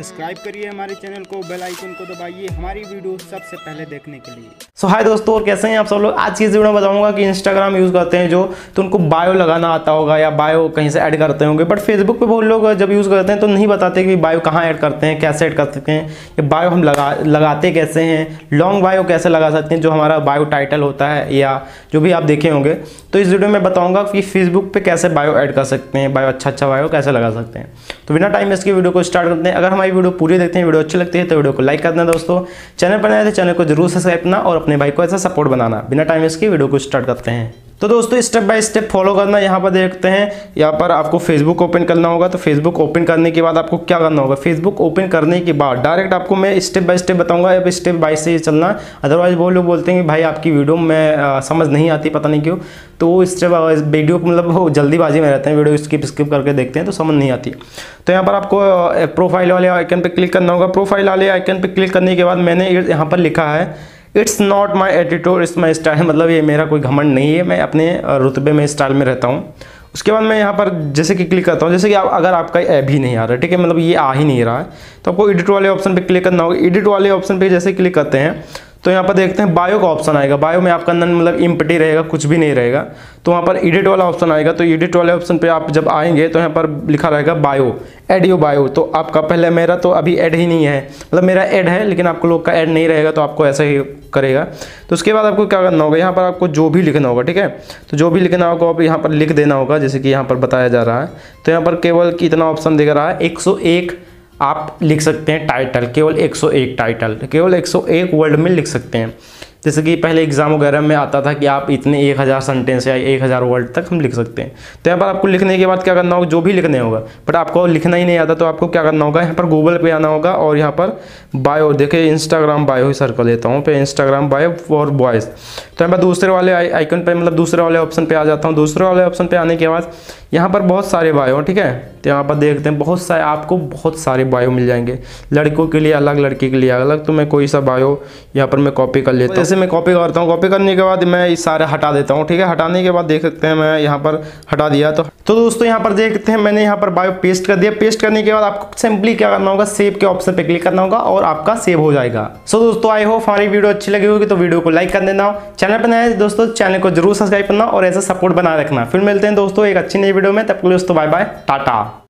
Subscribe करिए हमारे channel को, बेल आइकन को दबाइए हमारी वीडियो सबसे पहले देखने के लिए। सो हाय दोस्तों, और कैसे हैं आप सब लोग। आज की इस वीडियो में बताऊंगा कि इंस्टाग्राम यूज़ करते हैं जो, तो उनको बायो लगाना आता होगा या बायो कहीं से ऐड करते होंगे, बट फेसबुक पे बहुत लोग जब यूज़ करते हैं तो नहीं बताते कि बायो कहाँ ऐड करते हैं, कैसे ऐड कर सकते हैं, ये बायो हम लगाते कैसे हैं, लॉन्ग बायो कैसे लगा सकते हैं जो हमारा बायो टाइटल होता है या जो भी आप देखे होंगे। तो इस वीडियो में बताऊंगा कि फेसबुक पे कैसे बायो ऐड कर सकते हैं, बायो अच्छा बायो कैसे लगा सकते हैं। तो बिना टाइम वेस्ट के वीडियो को स्टार्ट करते हैं। अगर हमारी वीडियो पूरी देखते हैं, वीडियो अच्छी लगती है तो वीडियो को लाइक कर देना दोस्तों। चैनल पर नए थे चैनल को जरूर सब्सक्राइब करना और अपने भाई को ऐसा सपोर्ट बनाना। बिना टाइम वेस्ट के वीडियो को स्टार्ट करते हैं। तो दोस्तों स्टेप बाय स्टेप फॉलो करना। यहाँ पर देखते हैं, यहाँ पर आपको फेसबुक ओपन करना होगा। तो फेसबुक ओपन करने के बाद आपको क्या करना होगा, फेसबुक ओपन करने के बाद डायरेक्ट आपको मैं स्टेप बाय स्टेप बताऊंगा, अब स्टेप बाय से चलना। अदरवाइज वो लोग बोलते हैं कि भाई आपकी वीडियो में समझ नहीं आती, पता नहीं क्यों। तो वो स्टेप वीडियो मतलब वो जल्दीबाजी में रहते हैं, वीडियो स्किप करके देखते हैं तो समझ नहीं आती। तो यहाँ पर आपको प्रोफाइल वाले आइकन पर क्लिक करना होगा। प्रोफाइल वाले आइकन पर क्लिक करने के बाद मैंने यहाँ पर लिखा है it's not my attitude, it's my style, मतलब ये मेरा कोई घमंड नहीं है, मैं अपने रुतबे में स्टाइल में रहता हूँ। उसके बाद मैं यहाँ पर जैसे कि क्लिक करता हूँ, जैसे कि अगर आपका ऐप ही नहीं आ रहा है, ठीक है, मतलब ये आ ही नहीं रहा है, तो आपको एडिट वाले ऑप्शन पे क्लिक करना होगा। एडिट वाले ऑप्शन पे जैसे क्लिक करते हैं तो यहाँ पर देखते हैं बायो का ऑप्शन आएगा। बायो में आपका अंदर मतलब इम्पटी रहेगा, कुछ भी नहीं रहेगा। तो वहाँ पर एडिट वाला ऑप्शन आएगा। तो एडिट वाले ऑप्शन पे आप जब आएंगे तो यहाँ पर लिखा रहेगा बायो, ऐड योर बायो। तो आपका पहले, मेरा तो अभी ऐड ही नहीं है, मतलब मेरा ऐड है लेकिन आपको लोग का ऐड नहीं रहेगा, तो आपको ऐसा ही करेगा। तो उसके बाद आपको क्या करना होगा, यहाँ पर आपको जो भी लिखना होगा, ठीक है, तो जो भी लिखना होगा आप यहाँ पर लिख देना होगा, जैसे कि यहाँ पर बताया जा रहा है। तो यहाँ पर केवल कितना ऑप्शन दिख रहा है, 101 आप लिख सकते हैं टाइटल, केवल 101 टाइटल, केवल 101 वर्ड में लिख सकते हैं। जैसे कि पहले एग्जाम वगैरह में आता था कि आप इतने 1000 सेंटेंस या 1000 वर्ड तक हम लिख सकते हैं। तो यहाँ पर आपको लिखने के बाद क्या करना होगा, जो भी लिखने होगा, बट आपको लिखना ही नहीं आता तो आपको क्या करना होगा, यहाँ पर गूगल पे आना होगा और यहाँ पर बायो, देखिए इंस्टाग्राम बायो ही सर्च कर लेता हूँ पे, इंस्टाग्राम बायो फॉर बॉयज़। तो यहाँ पर दूसरे वाले आइकन पे, मतलब दूसरे वाले ऑप्शन पे आ जाता हूँ। दूसरे वाले ऑप्शन पे आने के बाद यहाँ पर बहुत सारे बायो, ठीक है, तो यहाँ पर देखते हैं बहुत सारे, आपको बहुत सारे बायो मिल जाएंगे, लड़कों के लिए अलग, लड़की के लिए अलग। तो मैं कोई सा बायो यहाँ पर मैं कॉपी कर लेता हूँ। जैसे मैं कॉपी करता हूँ, कॉपी करने के बाद मैं इस सारे हटा देता हूँ, ठीक है। हटाने के बाद देख सकते हैं मैं यहाँ पर हटा दिया। तो दोस्तों यहाँ पर देखते हैं मैंने यहाँ पर बायो पेस्ट कर दिया। पेस्ट करने के बाद आपको सिंपली क्या करना होगा, सेव के ऑप्शन पे क्लिक करना होगा और आपका सेव हो जाएगा। सो दोस्तों आई होप हमारी वीडियो अच्छी लगी होगी, तो वीडियो को लाइक कर देना। चैनल पर नए दोस्तों चैनल को जरूर सब्सक्राइब करना और ऐसा सपोर्ट बनाए रखना। फिर मिलते हैं दोस्तों एक अच्छी नई वीडियो में, तब के लिए दोस्तों बाय बाय, टाटा।